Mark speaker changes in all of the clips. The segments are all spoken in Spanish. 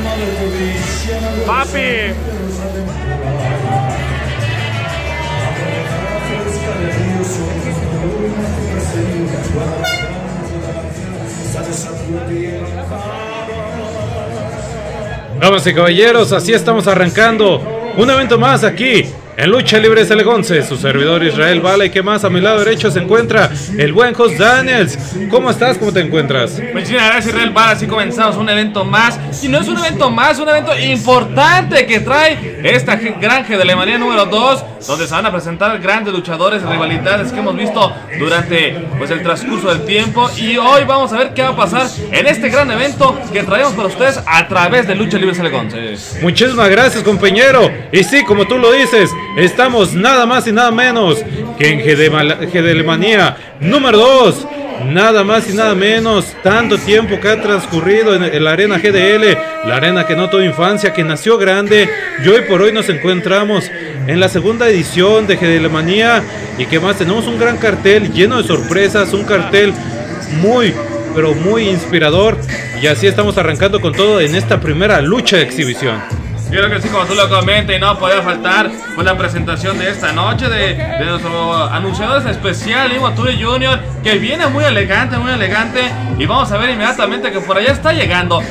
Speaker 1: Papi.
Speaker 2: Damas y caballeros, así estamos arrancando un evento más aquí en Lucha Libre SL11, su servidor Israel Bala, y que más a mi lado derecho se encuentra el buen Jos Daniels. ¿Cómo estás? ¿Cómo te encuentras?
Speaker 1: Muchísimas gracias, Israel Bala. Así comenzamos un evento más, y no es un evento más, un evento importante que trae esta gran Gedelemanía número 2, donde se van a presentar grandes luchadores, rivalidades que hemos visto durante el transcurso del tiempo. Y hoy vamos a ver qué va a pasar en este gran evento que traemos para ustedes a través de Lucha Libre SL11.
Speaker 2: Muchísimas gracias, compañero. Y sí, como tú lo dices, estamos nada más y nada menos que en Gedelemanía número 2. Nada más y nada menos, tanto tiempo que ha transcurrido en la arena GDL, la arena que no tuvo infancia, que nació grande, y hoy por hoy nos encontramos en la segunda edición de Gedelemanía. Y que más, tenemos un gran cartel lleno de sorpresas, un cartel muy, pero muy inspirador. Y así estamos arrancando con todo en esta primera lucha de exhibición.
Speaker 1: Yo creo que sí, como tú lo comentas, y no podía faltar la presentación de esta noche de nuestro anunciador especial, Limo Turi Jr., que viene muy elegante, y vamos a ver inmediatamente que por allá está llegando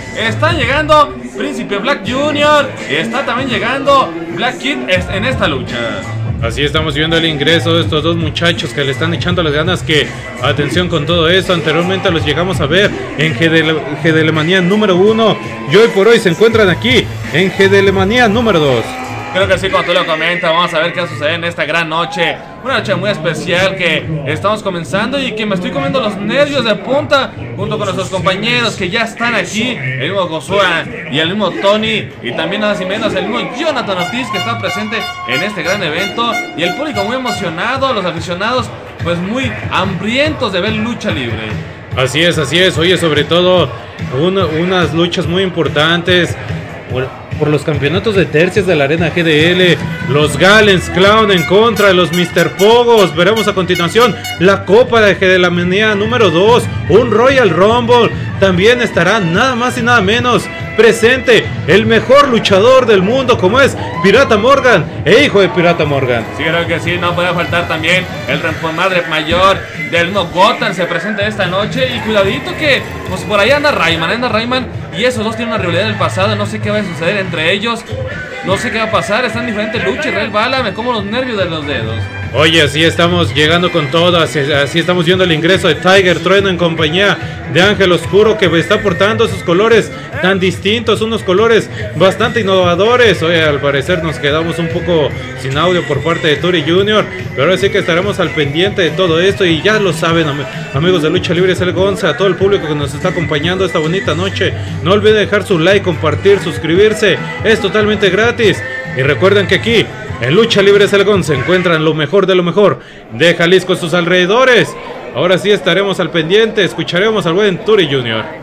Speaker 1: Príncipe Black Jr., y está también llegando Black Kid en esta lucha.
Speaker 2: Así estamos viendo el ingreso de estos dos muchachos que le están echando las ganas, que atención con todo eso. Anteriormente los llegamos a ver en Gedelemanía número 1 y hoy por hoy se encuentran aquí en Gedelemanía número 2.
Speaker 1: Creo que sí, como tú lo comentas, vamos a ver qué va a suceder en esta gran noche. Una noche muy especial que estamos comenzando y que me estoy comiendo los nervios de punta junto con nuestros compañeros que ya están aquí, el mismo Josué y el mismo Tony, y también nada más y menos el mismo Jonathan Ortiz, que está presente en este gran evento, y el público muy emocionado, los aficionados pues muy hambrientos de ver lucha libre.
Speaker 2: Así es, oye, sobre todo unas luchas muy importantes por los campeonatos de tercias de la arena GDL. Los Gallens Clown en contra de los Mr. Pogos. Veremos a continuación la Copa de Gedelemanía número 2, un Royal Rumble. También estará nada más y nada menos presente el mejor luchador del mundo, como es Pirata Morgan e hijo de Pirata Morgan.
Speaker 1: Sí, creo que sí, no puede faltar también el Madre Mayor del mismo Gotham, se presenta esta noche. Y cuidadito que pues por ahí anda Rayman, y esos dos tienen una rivalidad del pasado. No sé qué va a suceder entre ellos, no sé qué va a pasar, están en diferentes luchas. Israel Bala, me como los nervios de los dedos.
Speaker 2: Oye, así estamos llegando con todo, así estamos viendo el ingreso de Tiger Trueno en compañía de Ángel Oscuro, que está portando sus colores tan distintos, unos colores bastante innovadores. Oye, al parecer nos quedamos un poco sin audio por parte de Turi Jr., pero ahora sí que estaremos al pendiente de todo esto. Y ya lo saben, amigos de Lucha Libre SL11, a todo el público que nos está acompañando esta bonita noche, no olviden dejar su like, compartir, suscribirse, es totalmente gratis. Y recuerden que aquí en Lucha Libre SL11 se encuentran lo mejor de lo mejor de Jalisco y sus alrededores. Ahora sí estaremos al pendiente, escucharemos al buen Turi Jr.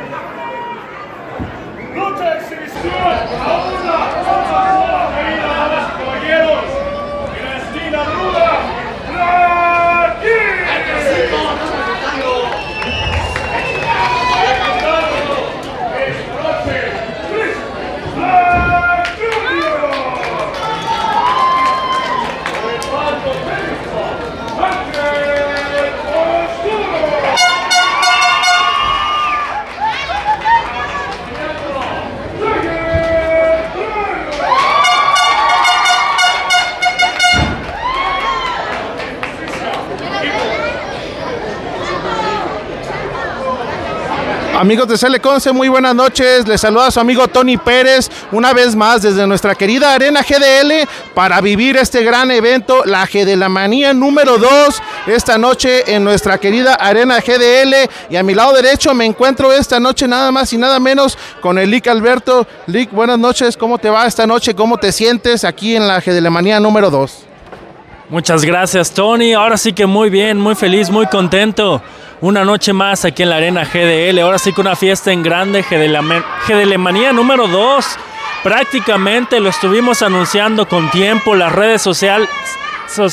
Speaker 3: Amigos de SL11, muy buenas noches, les saluda su amigo Tony Pérez, una vez más desde nuestra querida arena GDL, para vivir este gran evento, la Gedelemanía número 2, esta noche en nuestra querida arena GDL. Y a mi lado derecho me encuentro esta noche nada más y nada menos con el Lick Alberto. Lick, buenas noches, ¿cómo te va esta noche? ¿Cómo te sientes aquí en la Gedelemanía número 2?
Speaker 4: Muchas gracias, Tony. Ahora sí que muy bien, muy feliz, muy contento. Una noche más aquí en la arena GDL. Ahora sí que una fiesta en grande, Gedelemanía número 2. Prácticamente lo estuvimos anunciando con tiempo. Las redes sociales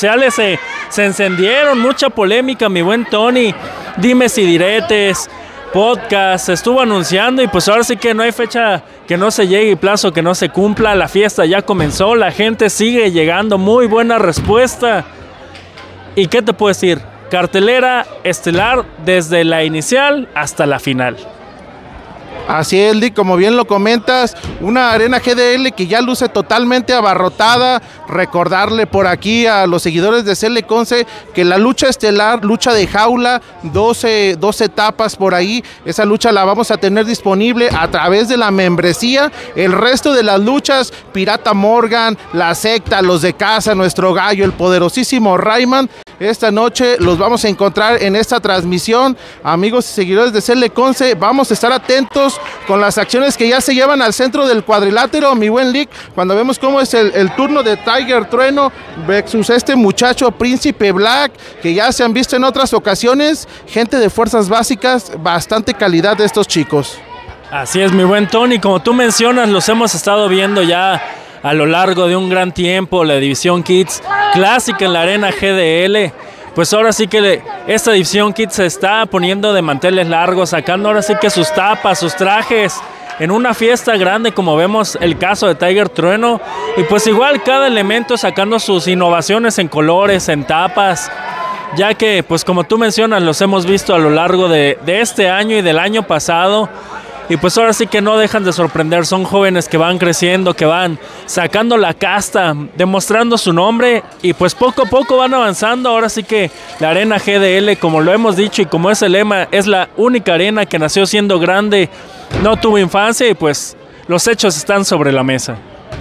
Speaker 4: se encendieron. Mucha polémica, mi buen Tony. Dimes y diretes. podcast, se estuvo anunciando y pues ahora sí que no hay fecha que no se llegue y plazo que no se cumpla. La fiesta ya comenzó, la gente sigue llegando, muy buena respuesta. ¿Y qué te puedo decir? Cartelera estelar desde la inicial hasta la final.
Speaker 3: Así es, Lick, como bien lo comentas, una arena GDL que ya luce totalmente abarrotada. Recordarle por aquí a los seguidores de CL Conce que la lucha estelar, lucha de jaula, 12 etapas por ahí, esa lucha la vamos a tener disponible a través de la membresía. El resto de las luchas, Pirata Morgan, la secta, los de casa, nuestro gallo, el poderosísimo Rayman, esta noche los vamos a encontrar en esta transmisión. Amigos y seguidores de CL Conce, vamos a estar atentos con las acciones que ya se llevan al centro del cuadrilátero, mi buen Lick, cuando vemos cómo es el turno de Tiger Trueno versus este muchacho Príncipe Black, que ya se han visto en otras ocasiones, gente de fuerzas básicas, bastante calidad de estos chicos.
Speaker 4: Así es, mi buen Tony, como tú mencionas, los hemos estado viendo ya a lo largo de un gran tiempo, la división Kids clásica en la arena GDL. Pues ahora sí que esta división Kids se está poniendo de manteles largos, sacando ahora sí que sus tapas, sus trajes, en una fiesta grande como vemos el caso de Tiger Trueno. Y pues igual cada elemento sacando sus innovaciones en colores, en tapas, ya que pues como tú mencionas los hemos visto a lo largo de este año y del año pasado. Y pues ahora sí que no dejan de sorprender, son jóvenes que van creciendo, que van sacando la casta, demostrando su nombre y pues poco a poco van avanzando. Ahora sí que la arena GDL, como lo hemos dicho y como es el lema, es la única arena que nació siendo grande, no tuvo infancia y pues los hechos están sobre la mesa.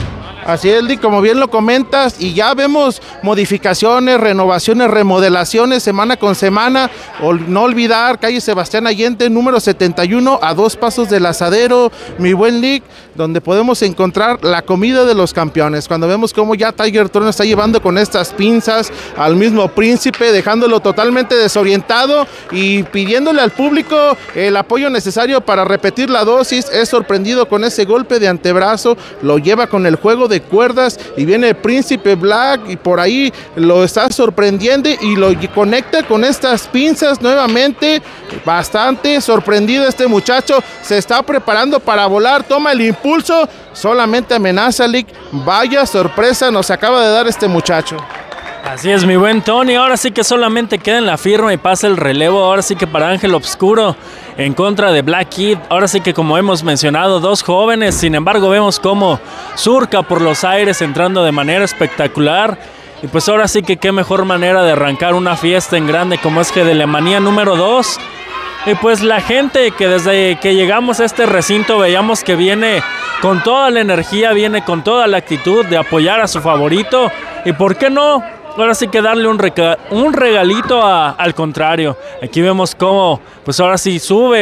Speaker 3: Así es, Lick, como bien lo comentas, y ya vemos modificaciones, renovaciones, remodelaciones semana con semana. No olvidar calle Sebastián Allende, número 71, a 2 pasos del Asadero, mi buen Lick, donde podemos encontrar la comida de los campeones. Cuando vemos cómo ya Tiger Trueno está llevando con estas pinzas al mismo Príncipe, dejándolo totalmente desorientado y pidiéndole al público el apoyo necesario para repetir la dosis. Es sorprendido con ese golpe de antebrazo, lo lleva con el juego de cuerdas y viene Príncipe Black y por ahí lo está sorprendiendo y lo conecta con estas pinzas nuevamente. Bastante sorprendido este muchacho, se está preparando para volar, toma el impulso, solamente amenaza, Lick. Vaya sorpresa nos acaba de dar este muchacho.
Speaker 4: Así es, mi buen Tony, ahora sí que solamente queda en la firma y pasa el relevo, ahora sí que para Ángel Obscuro en contra de Black Kid. Ahora sí que como hemos mencionado, 2 jóvenes, sin embargo vemos cómo surca por los aires entrando de manera espectacular. Y pues ahora sí que qué mejor manera de arrancar una fiesta en grande como es GDL Manía número 2. Y pues la gente que desde que llegamos a este recinto veíamos que viene con toda la energía, viene con toda la actitud de apoyar a su favorito. Y por qué no, ahora sí que darle un regalito al contrario. Aquí vemos cómo pues ahora sí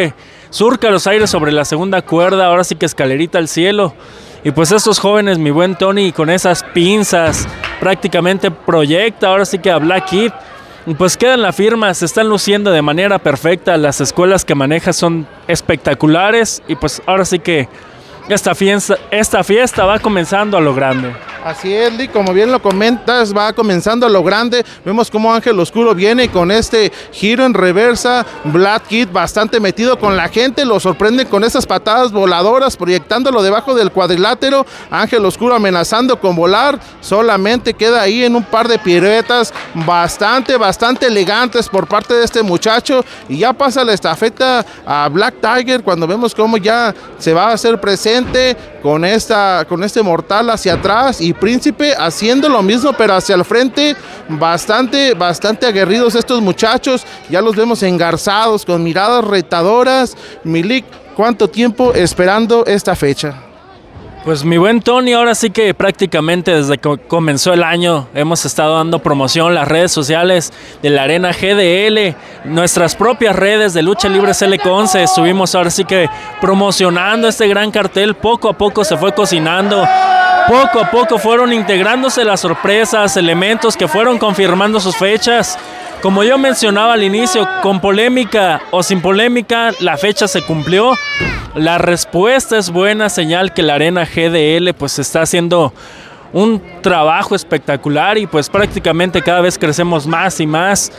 Speaker 4: surca los aires sobre la segunda cuerda, ahora sí que escalerita al cielo. Y pues estos jóvenes, mi buen Tony, con esas pinzas prácticamente proyecta ahora sí que a Black Kid. Y pues quedan la firma, se están luciendo de manera perfecta, las escuelas que maneja son espectaculares y pues ahora sí que esta fiesta va comenzando a lo grande.
Speaker 3: Así es, Lick, como bien lo comentas, va comenzando a lo grande. Vemos cómo Ángel Oscuro viene con este giro en reversa. Black Kid bastante metido con la gente, lo sorprende con esas patadas voladoras, proyectándolo debajo del cuadrilátero. Ángel Oscuro amenazando con volar, solamente queda ahí en un par de piruetas bastante elegantes por parte de este muchacho. Y ya pasa la estafeta a Black Tiger cuando vemos cómo ya se va a hacer presente con este mortal hacia atrás y Príncipe haciendo lo mismo pero hacia el frente. Bastante aguerridos estos muchachos, ya los vemos engarzados con miradas retadoras. Milik, ¿cuánto tiempo esperando esta fecha?
Speaker 4: Pues mi buen Tony, ahora sí que prácticamente desde que comenzó el año hemos estado dando promoción, las redes sociales de la Arena GDL, nuestras propias redes de Lucha Libre CL Conce, estuvimos ahora sí que promocionando este gran cartel, poco a poco se fue cocinando, poco a poco fueron integrándose las sorpresas, elementos que fueron confirmando sus fechas. Como yo mencionaba al inicio, con polémica o sin polémica, la fecha se cumplió. La respuesta es buena, señal que la Arena GDL pues está haciendo un trabajo espectacular y pues prácticamente cada vez crecemos más y más.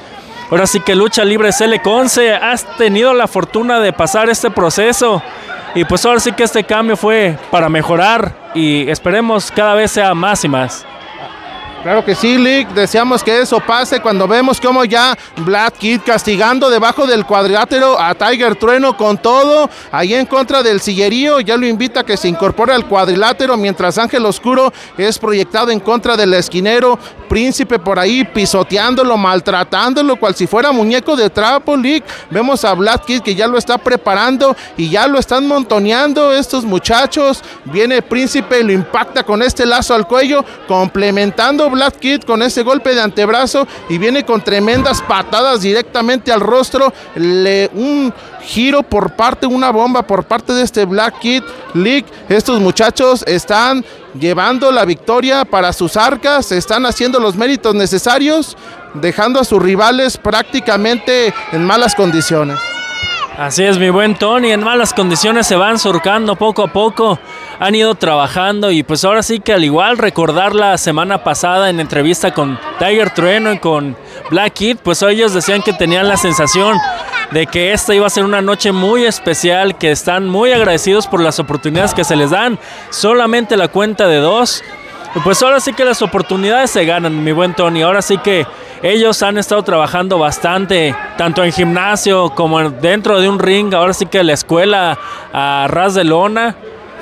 Speaker 4: Ahora sí que Lucha Libre CL11 has tenido la fortuna de pasar este proceso y pues ahora sí que este cambio fue para mejorar y esperemos cada vez sea más y más.
Speaker 3: Claro que sí, Lick, deseamos que eso pase cuando vemos como ya Black Kid castigando debajo del cuadrilátero a Tiger Trueno con todo, ahí en contra del sillerío, ya lo invita a que se incorpore al cuadrilátero, mientras Ángel Oscuro es proyectado en contra del esquinero, Príncipe por ahí pisoteándolo, maltratándolo, cual si fuera muñeco de trapo, Lick. Vemos a Black Kid que ya lo está preparando y ya lo están montoneando estos muchachos, viene Príncipe y lo impacta con este lazo al cuello, complementando Black Kid con ese golpe de antebrazo y viene con tremendas patadas directamente al rostro, un giro por parte, una bomba por parte de este Black Kid. Lick, estos muchachos están llevando la victoria para sus arcas, están haciendo los méritos necesarios, dejando a sus rivales prácticamente en malas condiciones.
Speaker 4: Así es, mi buen Tony, en malas condiciones se van surcando poco a poco, han ido trabajando y pues ahora sí que al igual recordar la semana pasada en entrevista con Tiger Trueno y con Black Kid, pues ellos decían que tenían la sensación de que esta iba a ser una noche muy especial, que están muy agradecidos por las oportunidades que se les dan, solamente la cuenta de 2. Pues ahora sí que las oportunidades se ganan, mi buen Tony. Ahora sí que ellos han estado trabajando bastante, tanto en gimnasio como dentro de un ring. Ahora sí que la escuela a ras de lona.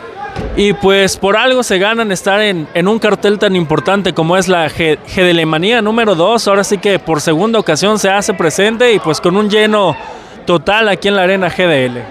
Speaker 4: Y pues por algo se ganan estar en un cartel tan importante como es la GDL número 2. Ahora sí que por segunda ocasión se hace presente y pues con un lleno total aquí en la Arena GDL.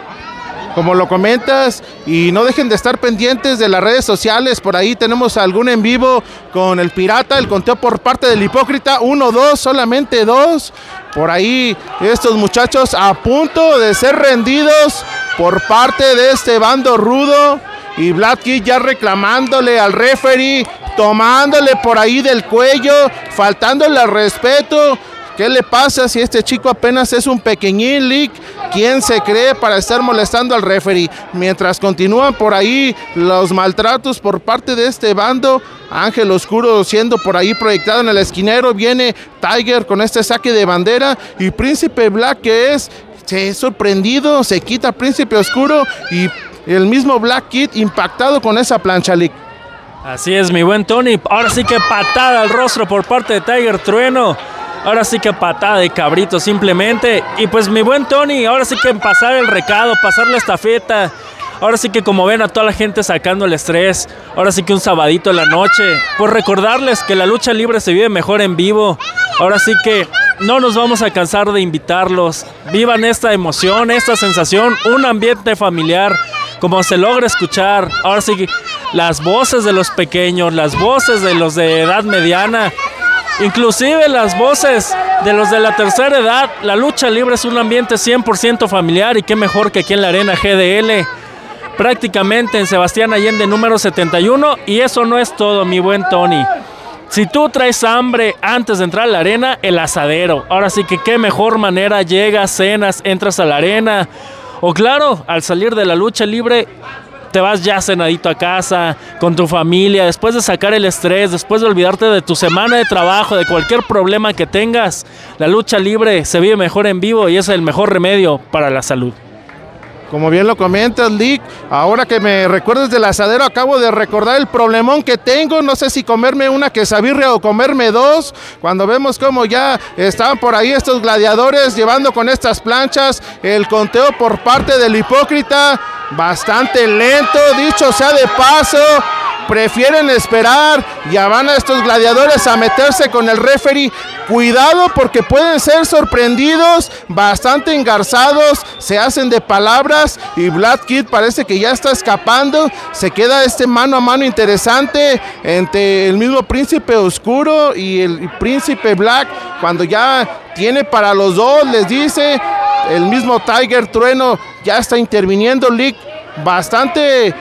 Speaker 3: Como lo comentas, y no dejen de estar pendientes de las redes sociales, por ahí tenemos algún en vivo con el Pirata, el conteo por parte del Hipócrita, 1, 2, solamente 2, por ahí estos muchachos a punto de ser rendidos por parte de este bando rudo, y Black Kid ya reclamándole al referee, tomándole por ahí del cuello, faltándole al respeto. ¿Qué le pasa si este chico apenas es un pequeñín, Lick? ¿Quién se cree para estar molestando al referee? Mientras continúan por ahí los maltratos por parte de este bando, Ángel Oscuro siendo por ahí proyectado en el esquinero, viene Tiger con este saque de bandera y Príncipe Black que se es sorprendido, se quita Príncipe Oscuro y el mismo Black Kid impactado con esa plancha, Lick.
Speaker 4: Así es, mi buen Tony. Ahora sí que patada al rostro por parte de Tiger Trueno. Ahora sí que patada de cabrito simplemente. Y pues mi buen Tony, ahora sí que pasar el recado, pasar la estafeta. Ahora sí que como ven a toda la gente sacando el estrés. Ahora sí que un sabadito en la noche. Pues recordarles que la lucha libre se vive mejor en vivo. Ahora sí que no nos vamos a cansar de invitarlos. Vivan esta emoción, esta sensación, un ambiente familiar. Como se logra escuchar. Ahora sí que las voces de los pequeños, las voces de los de edad mediana. Inclusive las voces de los de la tercera edad. La lucha libre es un ambiente 100% familiar y qué mejor que aquí en la Arena GDL, prácticamente en Sebastián Allende número 71. Y eso no es todo, mi buen Tony. Si tú traes hambre antes de entrar a la arena, el asadero. Ahora sí que qué mejor manera, llegas, cenas, entras a la arena. O claro, al salir de la lucha libre te vas ya cenadito a casa, con tu familia, después de sacar el estrés, después de olvidarte de tu semana de trabajo, de cualquier problema que tengas. La lucha libre se vive mejor en vivo y es el mejor remedio para la salud.
Speaker 3: Como bien lo comentas, Lick, ahora que me recuerdas del asadero, acabo de recordar el problemón que tengo, no sé si comerme una quesabirria o comerme 2, cuando vemos cómo ya estaban por ahí estos gladiadores llevando con estas planchas, el conteo por parte del Hipócrita, bastante lento, dicho sea de paso, prefieren esperar, ya van a estos gladiadores a meterse con el referee, cuidado porque pueden ser sorprendidos, bastante engarzados, se hacen de palabras y Black Kid parece que ya está escapando, se queda este mano a mano interesante entre el mismo Príncipe Oscuro y el Príncipe Black, cuando ya tiene para los dos, les dice, el mismo Tiger Trueno ya está interviniendo, Lick, bastante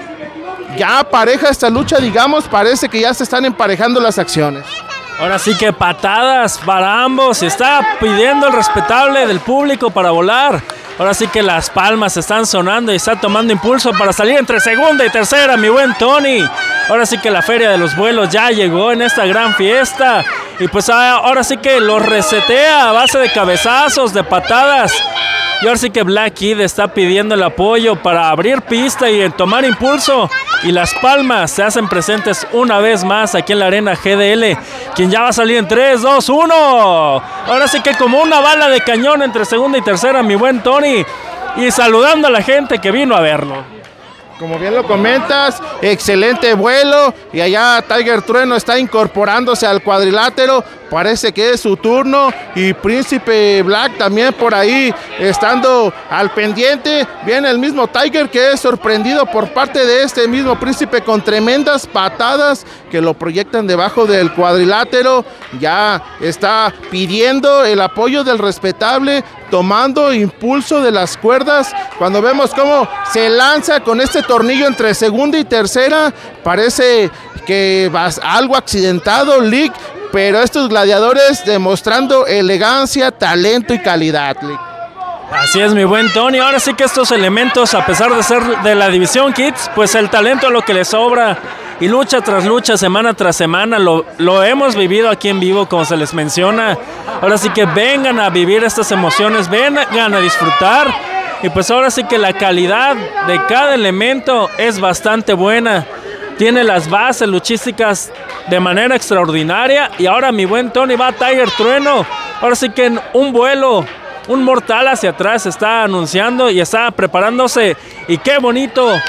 Speaker 3: ya pareja esta lucha, digamos, parece que ya se están emparejando las acciones.
Speaker 4: Ahora sí que patadas para ambos, se está pidiendo el respetable del público para volar. Ahora sí que las palmas están sonando y está tomando impulso para salir entre segunda y tercera, mi buen Tony. Ahora sí que la Feria de los Vuelos ya llegó en esta gran fiesta. Y pues ahora sí que los resetea a base de cabezazos, de patadas. Y ahora sí que Black Kid está pidiendo el apoyo para abrir pista y tomar impulso. Y las palmas se hacen presentes una vez más aquí en la arena GDL. Quien ya va a salir en 3, 2, 1. Ahora sí que como una bala de cañón entre segunda y tercera, mi buen Tony. Y saludando a la gente que vino a verlo.
Speaker 3: Como bien lo comentas, excelente vuelo y allá Tiger Trueno está incorporándose al cuadrilátero, parece que es su turno y Príncipe Black también por ahí estando al pendiente. Viene el mismo Tiger que es sorprendido por parte de este mismo Príncipe con tremendas patadas que lo proyectan debajo del cuadrilátero. Ya está pidiendo el apoyo del respetable, tomando impulso de las cuerdas. Cuando vemos cómo se lanza con este tornillo entre segunda y tercera, parece que va algo accidentado, Lick, pero estos gladiadores demostrando elegancia, talento y calidad, Lick.
Speaker 4: Así es, mi buen Tony. Ahora sí que estos elementos, a pesar de ser de la división Kids, pues el talento es lo que les sobra. Y lucha tras lucha, semana tras semana, lo hemos vivido aquí en vivo, como se les menciona. Ahora sí que vengan a vivir estas emociones, vengan a disfrutar. Y pues ahora sí que la calidad de cada elemento es bastante buena. Tiene las bases luchísticas de manera extraordinaria. Y ahora mi buen Tony va a Tiger Trueno. Ahora sí que en un vuelo, un mortal hacia atrás está anunciando y está preparándose. Y qué bonito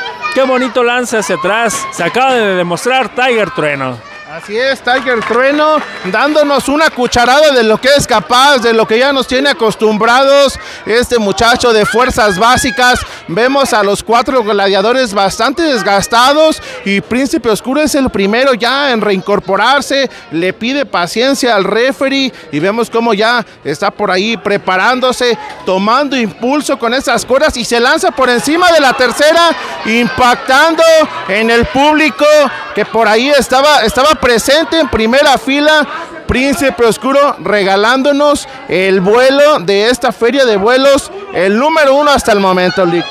Speaker 4: lance hacia atrás. Se acaba de demostrar Tiger Trueno.
Speaker 3: Así es, Tiger Trueno dándonos una cucharada de lo que es capaz, de lo que ya nos tiene acostumbrados este muchacho de fuerzas básicas. Vemos a los 4 gladiadores bastante desgastados y Príncipe Oscuro es el primero ya en reincorporarse, le pide paciencia al referee y vemos cómo ya está por ahí preparándose, tomando impulso con esas cuerdas y se lanza por encima de la tercera, impactando en el público que por ahí estaba presente en primera fila. Príncipe Oscuro regalándonos el vuelo de esta feria de vuelos, el número 1 hasta el momento, Lick.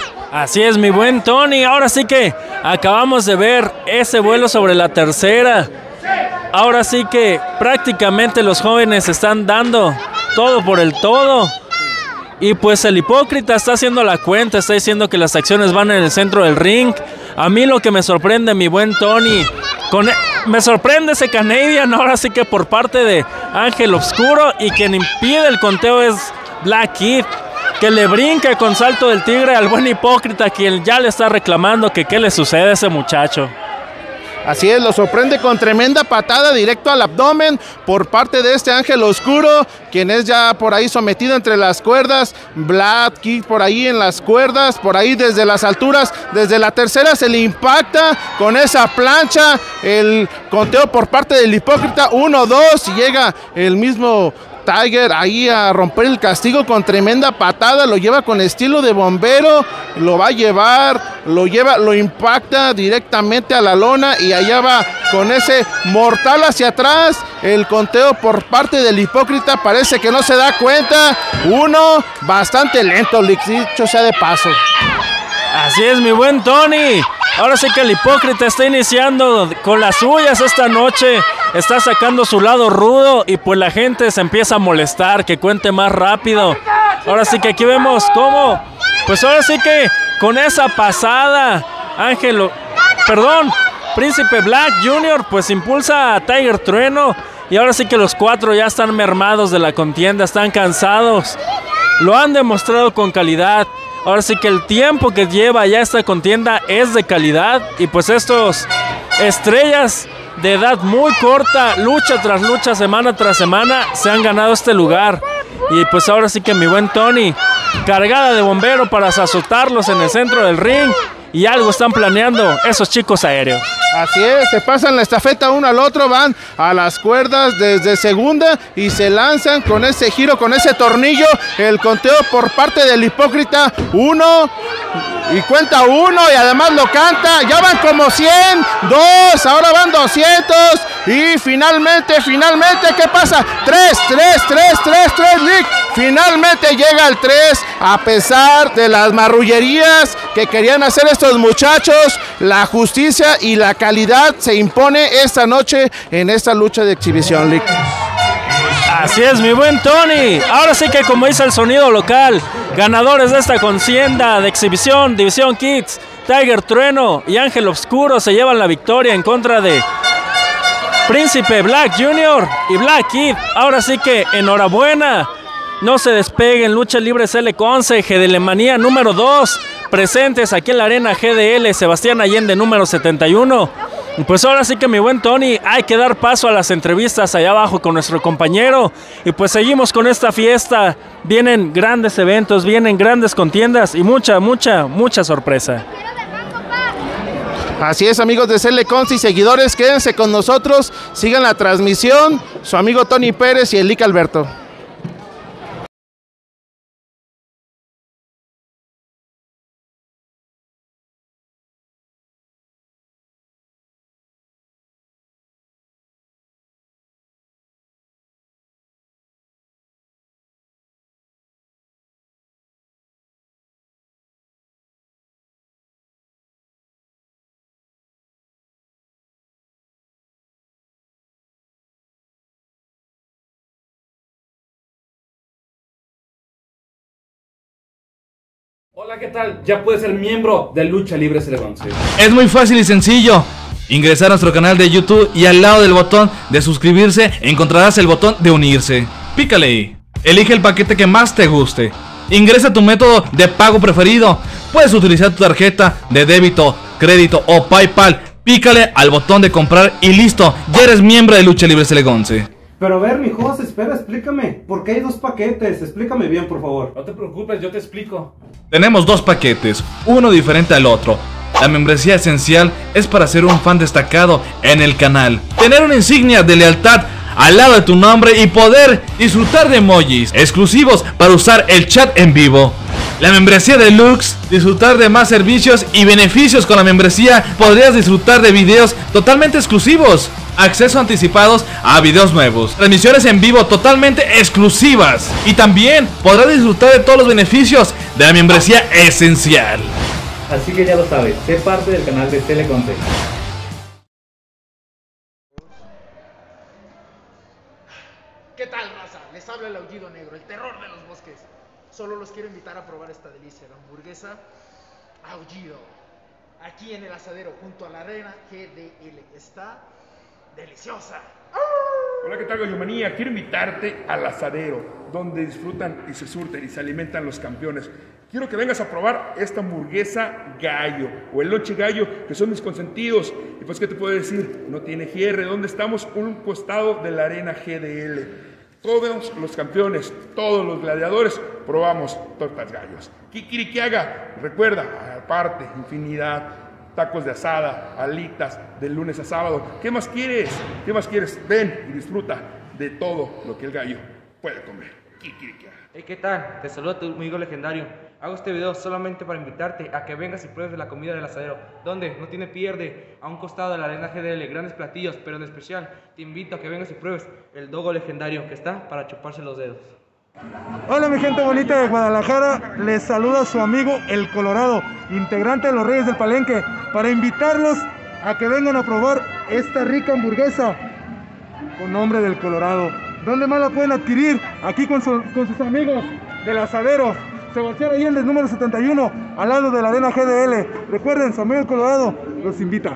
Speaker 4: Así es, mi buen Tony. Ahora sí que acabamos de ver ese vuelo sobre la tercera. Ahora sí que prácticamente los jóvenes están dando todo por el todo. Y pues el hipócrita está haciendo la cuenta, está diciendo que las acciones van en el centro del ring. A mí lo que me sorprende, mi buen Tony, me sorprende ese Canadian, ahora sí que por parte de Ángel Oscuro, y quien impide el conteo es Black Kid, que le brinca con salto del tigre al buen hipócrita, quien ya le está reclamando que qué le sucede a ese muchacho.
Speaker 3: Así es, lo sorprende con tremenda patada directo al abdomen por parte de este Ángel Oscuro, quien es ya por ahí sometido entre las cuerdas. Black Kid por ahí en las cuerdas, por ahí desde las alturas, desde la tercera se le impacta con esa plancha. El conteo por parte del hipócrita, 1, 2, y llega el mismo Tiger ahí a romper el castigo con tremenda patada, lo lleva con estilo de bombero, lo va a llevar, lo impacta directamente a la lona y allá va con ese mortal hacia atrás. El conteo por parte del hipócrita parece que no se da cuenta, 1, bastante lento, dicho sea de paso.
Speaker 4: Así es, mi buen Tony. Ahora sí que el hipócrita está iniciando con las suyas esta noche. Está sacando su lado rudo y pues la gente se empieza a molestar, que cuente más rápido. Ahora sí que aquí vemos cómo, pues ahora sí que con esa pasada, Príncipe Black Jr. pues impulsa a Tiger Trueno. Y ahora sí que los 4 ya están mermados de la contienda, están cansados. Lo han demostrado con calidad. Ahora sí que el tiempo que lleva ya esta contienda es de calidad. Y pues estos estrellas de edad muy corta, lucha tras lucha, semana tras semana, se han ganado este lugar. Y pues ahora sí que mi buen Tony, cargada de bombero para azotarlos en el centro del ring. Y algo están planeando esos chicos aéreos.
Speaker 3: Así es, se pasan la estafeta uno al otro, van a las cuerdas desde segunda y se lanzan con ese giro, con ese tornillo. El conteo por parte del hipócrita, 1 y cuenta 1 y además lo canta. Ya van como 100, 2, ahora van 200 y finalmente, ¿qué pasa? 3, Lick. Finalmente llega el 3, a pesar de las marrullerías que querían hacer estos muchachos. La justicia y la calidad se impone esta noche en esta lucha de exhibición, Lick.
Speaker 4: Así es, mi buen Tony. Ahora sí que, como dice el sonido local, ganadores de esta contienda de exhibición, División Kids, Tiger Trueno y Ángel Oscuro se llevan la victoria en contra de Príncipe Black Jr. y Black Kid. Ahora sí que enhorabuena. No se despeguen, Lucha Libre CL11, GDL número 2, presentes aquí en la Arena GDL, Sebastián Allende número 71. Y pues ahora sí que, mi buen Tony, hay que dar paso a las entrevistas allá abajo con nuestro compañero. Y pues seguimos con esta fiesta. Vienen grandes eventos, vienen grandes contiendas y mucha sorpresa.
Speaker 3: Así es, amigos de CL11 y seguidores, quédense con nosotros, sigan la transmisión, su amigo Tony Pérez y el Lick Alberto.
Speaker 1: Hola, ¿qué tal? Ya puedes ser miembro de Lucha Libre CL11. Es muy fácil y sencillo. Ingresar a nuestro canal de YouTube y al lado del botón de suscribirse encontrarás el botón de unirse. Pícale ahí. Elige el paquete que más te guste. Ingresa tu método de pago preferido. Puedes utilizar tu tarjeta de débito, crédito o PayPal. Pícale al botón de comprar y listo. Ya eres miembro de Lucha Libre CL11.
Speaker 5: Pero a ver, mijo, espera, explícame. ¿Por qué hay dos paquetes? Explícame bien, por favor.
Speaker 1: No te preocupes, yo te explico. Tenemos dos paquetes, uno diferente al otro. La membresía esencial es para ser un fan destacado en el canal, tener una insignia de lealtad al lado de tu nombre y poder disfrutar de emojis exclusivos para usar el chat en vivo. La membresía deluxe, disfrutar de más servicios y beneficios. Con la membresía podrías disfrutar de videos totalmente exclusivos, acceso anticipados a videos nuevos, transmisiones en vivo totalmente exclusivas y también podrás disfrutar de todos los beneficios de la membresía esencial.
Speaker 6: Así que ya lo sabes, sé parte del canal de CL11.
Speaker 7: ¿Qué tal, raza? Les habla el Aullido Negro, el terror de los bosques. Solo los quiero invitar a probar esta delicia de hamburguesa Aullido. Aquí en el asadero, junto a la Arena GDL. Está deliciosa.
Speaker 8: Hola, ¿qué tal, Gallomanía? Quiero invitarte al asadero, donde disfrutan y se surten y se alimentan los campeones. Quiero que vengas a probar esta hamburguesa gallo o el lonche gallo, que son mis consentidos. Y pues, ¿qué te puedo decir? No tiene cierre. ¿Dónde estamos? Un costado de la Arena GDL. Todos los campeones, todos los gladiadores, probamos tortas gallos. Kikirikiaga, recuerda, aparte, infinidad, tacos de asada, alitas, de lunes a sábado. ¿Qué más quieres? ¿Qué más quieres? Ven y disfruta de todo lo que el gallo puede comer. Kikirikiaga.
Speaker 9: Hey, ¿qué tal? Te saluda tu amigo legendario. Hago este video solamente para invitarte a que vengas y pruebes de la comida del asadero, donde no tiene pierde, a un costado de la Arena GDL, grandes platillos, pero en especial te invito a que vengas y pruebes el dogo legendario, que está para chuparse los dedos.
Speaker 5: Hola, mi gente bonita de Guadalajara, les saluda su amigo El Colorado, integrante de los Reyes del Palenque, para invitarlos a que vengan a probar esta rica hamburguesa con nombre del Colorado. ¿Dónde más la pueden adquirir? Aquí con sus amigos del asadero, Sebastián Allende, número 71, al lado de la Arena GDL. Recuerden, su amigo El Colorado los invita.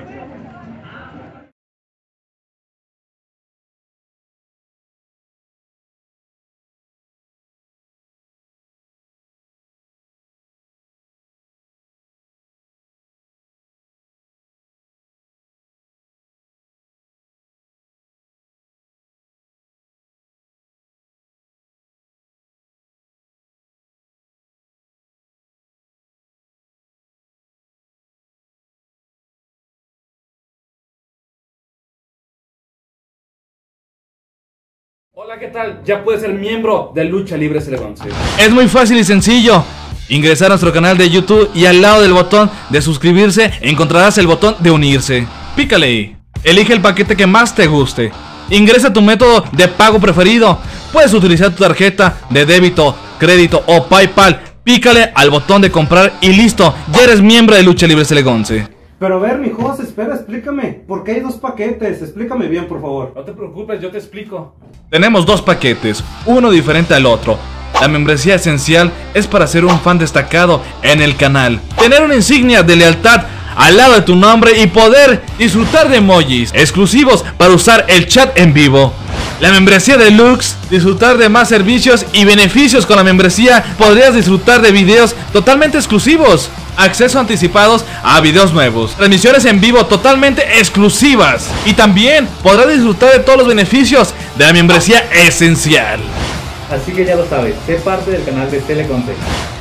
Speaker 1: Hola, ¿qué tal? Ya puedes ser miembro de Lucha Libre CL11. Es muy fácil y sencillo. Ingresar a nuestro canal de YouTube y al lado del botón de suscribirse encontrarás el botón de unirse. Pícale ahí. Elige el paquete que más te guste. Ingresa tu método de pago preferido. puedes utilizar tu tarjeta de débito, crédito o PayPal. Pícale al botón de comprar y listo, ya eres miembro de Lucha Libre Celegonce.
Speaker 10: Pero a ver, mi Jos, espera, explícame. ¿Por qué hay 2 paquetes? Explícame bien, por favor.
Speaker 4: No te preocupes, yo te explico.
Speaker 1: Tenemos 2 paquetes, uno diferente al otro. La membresía esencial es para ser un fan destacado en el canal, tener una insignia de lealtad al lado de tu nombre y poder disfrutar de emojis exclusivos para usar el chat en vivo. La membresía deluxe, disfrutar de más servicios y beneficios. Con la membresía podrías disfrutar de videos totalmente exclusivos, acceso anticipados a videos nuevos, transmisiones en vivo totalmente exclusivas y también podrás disfrutar de todos los beneficios de la membresía esencial.
Speaker 6: Así que ya lo sabes, sé parte del canal de Teleconte.